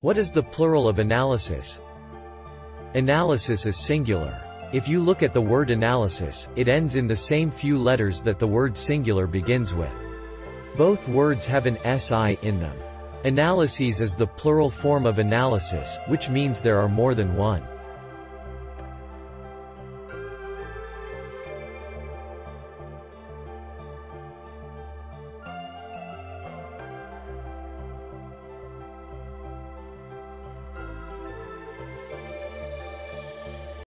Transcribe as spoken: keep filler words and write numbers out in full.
What is the plural of analysis? Analysis is singular. If you look at the word analysis, it ends in the same few letters that the word singular begins with. Both words have an si in them. Analyses is the plural form of analysis, which means there are more than one.